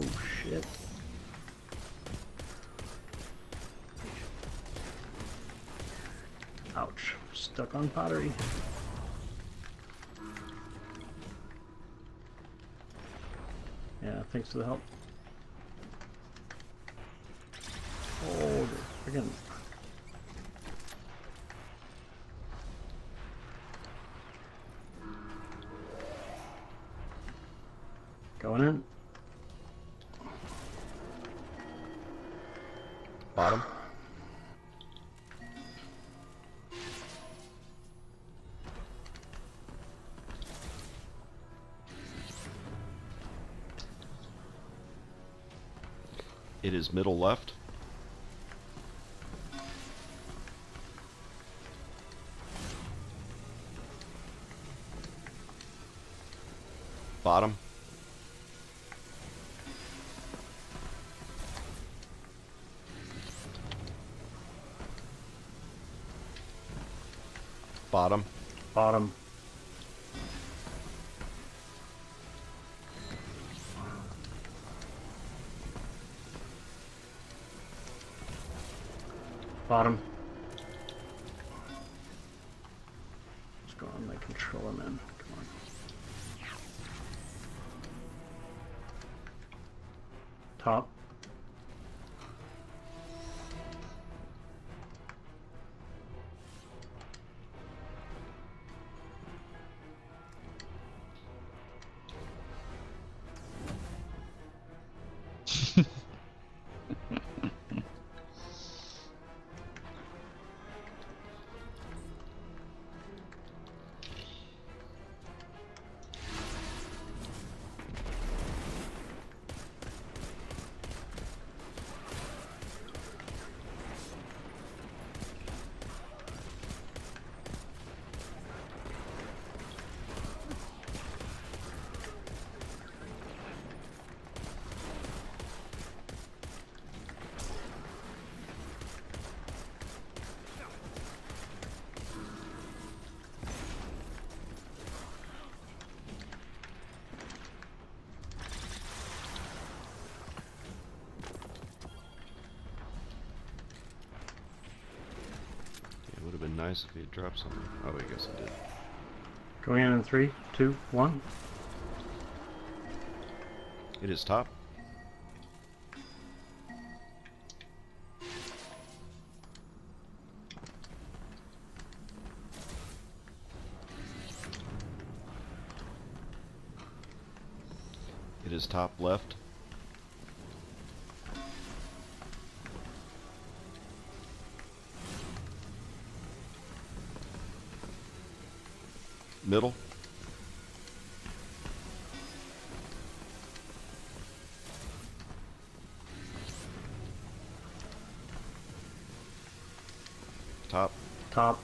shit. Ouch. Stuck on pottery. Yeah, thanks for the help. Oh, again. Going in. Bottom. It is middle left. Bottom. Bottom. Bottom. Bottom. Let's go on my controller, man. Come on. Top. It would have been nice if he had dropped something. Oh, I guess it did. Going in 3, 2, 1. It is top. It is top left. Middle. Top. Top.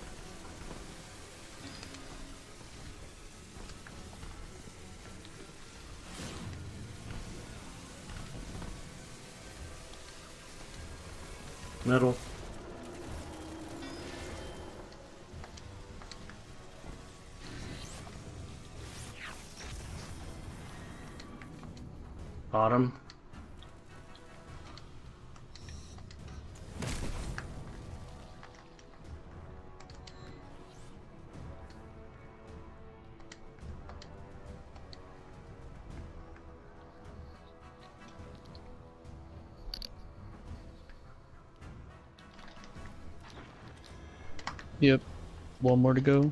Middle. Bottom. Yep. One more to go.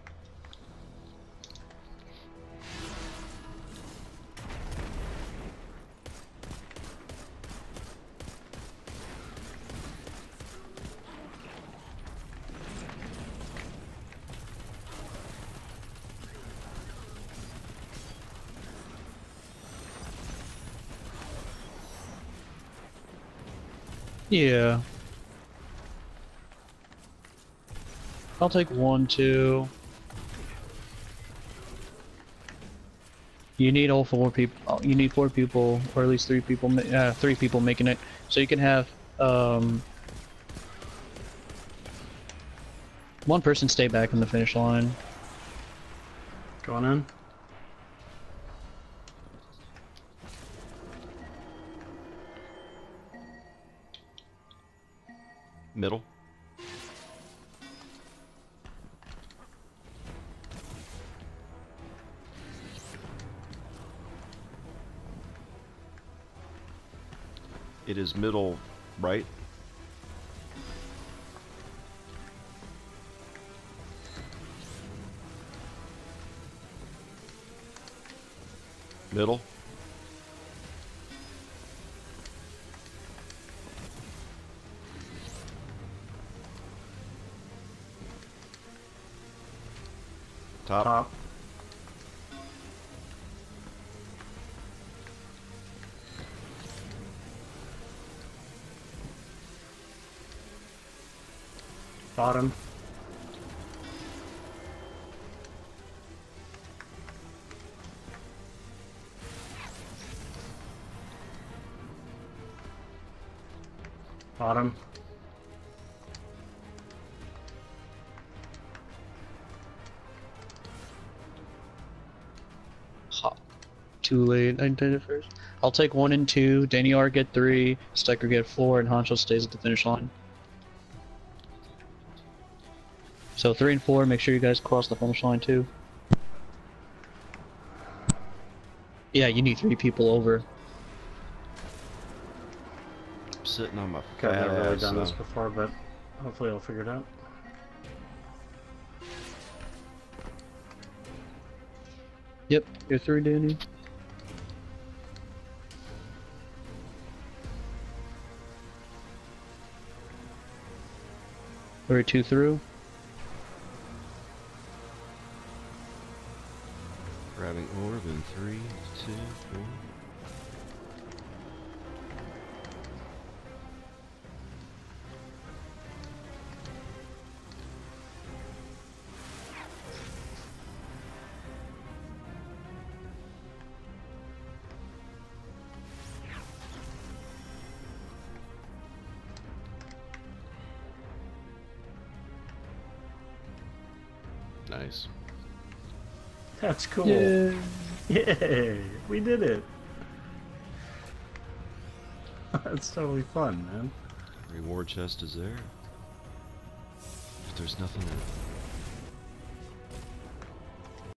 Yeah. I'll take 1, 2. You need all 4 people. You need 4 people, or at least 3 people. 3 people making it, so you can have 1 person stay back in the finish line. Going in. Middle. It is middle right. Middle. Top. Top. Bottom. Bottom. Ha. Too late. I did it first. I'll take 1 and 2. Daniar get 3. Stecker get 4, and Honcho stays at the finish line. So 3 and 4. Make sure you guys cross the finish line too. Yeah, you need 3 people over. I'm sitting on my Okay, I've fat never really ass, done this so- before, but hopefully I'll figure it out. Yep, you're 3, Danny. We're 2 through. Grabbing orb in 3, 2, 1. Nice. That's cool. Yeah. Yay! We did it! That's totally fun, man. Reward chest is there. If there's nothing in it.